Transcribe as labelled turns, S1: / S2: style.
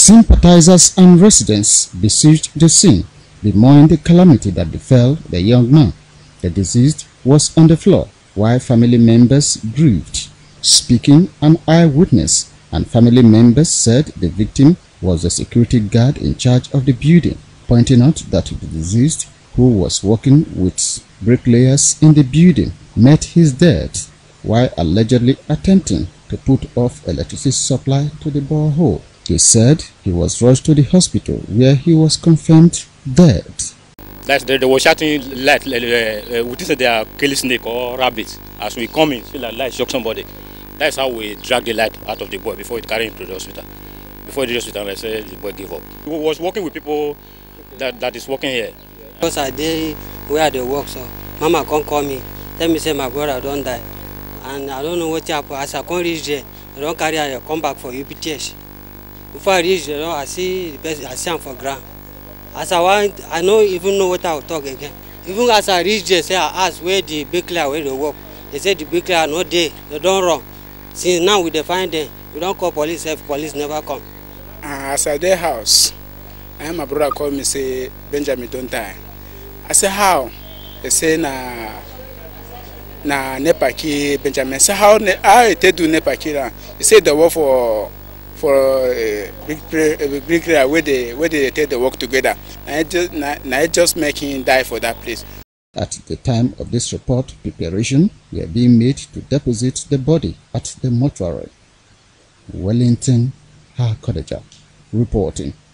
S1: Sympathizers and residents besieged the scene, bemoaning the calamity that befell the young man. The deceased was on the floor, while family members grieved. Speaking, an eyewitness and family members said the victim was the security guard in charge of the building, pointing out that the deceased, who was working with bricklayers in the building, met his death while allegedly attempting to put off electricity supply to the borehole. They said he was rushed to the hospital where he was confirmed dead.
S2: They were shouting light, we think that they are killing snake or rabbits. As we come in, feel like light shock somebody. That's how we drag the light out of the boy before it carried him to the hospital. Before the hospital, I said the boy gave up. He was working with people that is working here.
S3: Because I did where they work, so Mama can't call me. Tell me say my brother don't die. And I don't know what happened. As I can't reach there, I don't carry I come back for UPTH. Before I reach there, I see the person, I see him for ground. As I want, I don't even know what I will talk again. Even as I reach there, say I ask where the bricklayer where they work. They said the bricklayer are not there, they don't run. Since now we define them, we don't call police if police never come.
S4: As I dey house, my brother called me say Benjamin don't die. I say how? They say na Nepaki Benjamin. I say how they do Nepaki? He said they work for bricklayer where they take the work together. I just make him die for that place.
S1: At the time of this report, preparation were being made to deposit the body at the mortuary. Wellington Hakodeja reporting.